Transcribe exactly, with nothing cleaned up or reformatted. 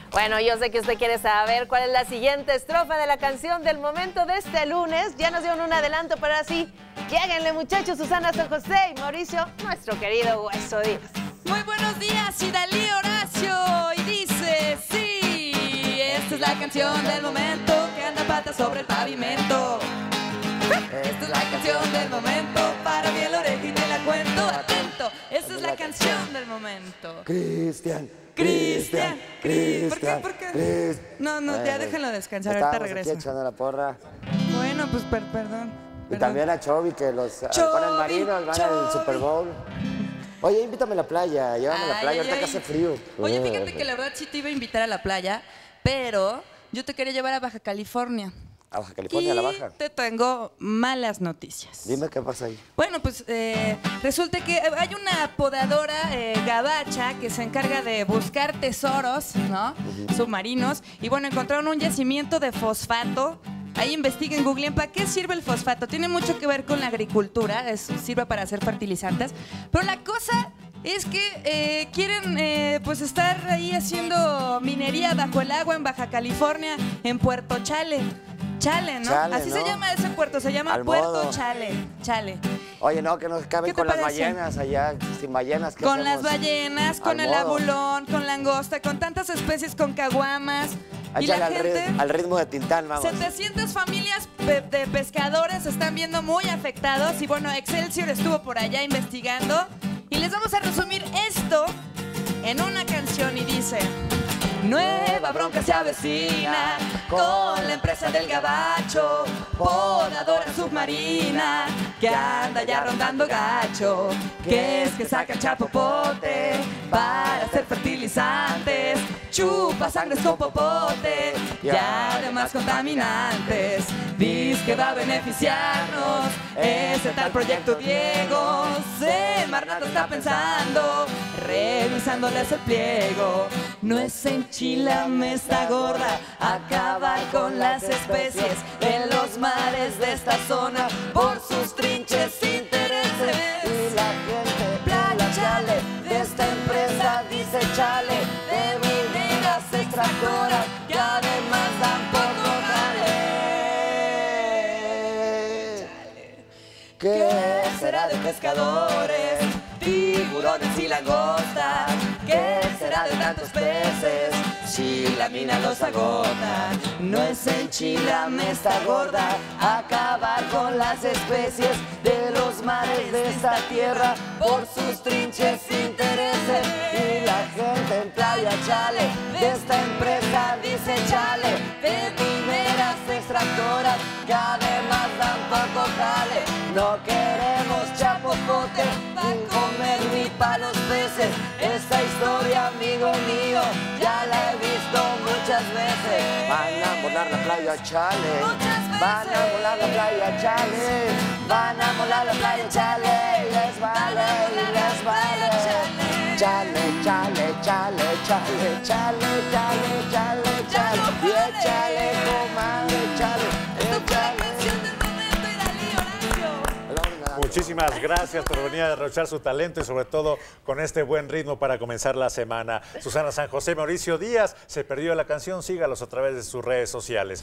Bueno, yo sé que usted quiere saber cuál es la siguiente estrofa de la canción del momento de este lunes. Ya nos dieron un adelanto, pero así, lléguenle muchachos, Susana San José y Mauricio, nuestro querido Hueso Díaz. Muy buenos días, Idalí Horacio, y dice, sí, esta es la canción del momento que anda patas sobre el pavimento. Esta es la canción del momento, para bien la oreja y te la cuento, atento. Esta es la canción del momento. Cristian, Cristian, Cristian, ¿por qué? ¿Por qué? No, no, ya déjenlo descansar, ahorita regreso. Aquí echando la porra. Bueno, pues per perdón. Y también a Chovy, que los con el marido van al Super Bowl. Oye, invítame a la playa, llévame a la playa, ahorita que hace frío. Oye, fíjate que la verdad sí te iba a invitar a la playa, pero yo te quería llevar a Baja California. ¿A Baja California, a la Baja? Y te tengo malas noticias. Dime qué pasa ahí. Bueno, pues eh, resulta que hay una podadora eh, gabacha que se encarga de buscar tesoros, ¿no? Uh-huh. Submarinos. Y bueno, encontraron un yacimiento de fosfato. Ahí investiguen, googleen, ¿para qué sirve el fosfato? Tiene mucho que ver con la agricultura, es, sirve para hacer fertilizantes. Pero la cosa es que eh, quieren eh, pues estar ahí haciendo minería bajo el agua en Baja California, en Puerto Chale. Chale, ¿no? Chale, Así ¿no? se llama ese puerto, se llama Al Puerto modo. Chale. Chale. Oye, no, que nos caben con parece? las ballenas allá, sin ballenas. ¿Qué Con hacemos? las ballenas, con Al el modo. abulón, con langosta, con tantas especies, con caguamas. Y Échale la al, gente, rit- al ritmo de Tintán, vamos. setecientas familias pe de pescadores se están viendo muy afectados. Y bueno, Excelsior estuvo por allá investigando. Y les vamos a resumir esto en una canción y dice: nueva bronca se avecina con la empresa del gabacho, podadora submarina, que anda ya rondando gacho, que es que saca chapopote para hacer fertilizantes, chupa sangres con popote y además contaminantes. Dice que va a beneficiarnos ese tal proyecto Diego. Semarnat está pensando, revisándoles el pliego. No es enchilame esta gorda, acabar con las especies en los mares de esta zona por sus trinches intereses. Y la gente, Playa Chale, de esta empresa dice chale, de mineras extractoras que además dan poco jale. ¿Qué será de pescadores, tiburones y langostas? ¿Qué será de tantos peces si la mina los agota? No es enchilame esta gorda, acabar con las especies de los mares de esta tierra por sus trinches intereses. Y la gente en Playa Chale, De esta empresa dice chale, de mineras extractoras que además dan poco jale. no queremos chapopote, ni comer ni pa' los peces. Esta historia, amigo mío, Ya la he visto muchas veces. van a volar la Playa Chale, Muchas veces. van a volar la Playa Chale, van a volar la Playa Chale, y les vale, y les vale. Chale, chale, chale, chale, chale, chale, chale, chale, y échale, comadre, chale, Esto fue la échale. canción del momento, Idalí Horacio. Muchísimas gracias por venir a derrochar su talento y sobre todo con este buen ritmo para comenzar la semana. Susana San José, Mauricio Díaz, se perdió la canción, sígalos a través de sus redes sociales.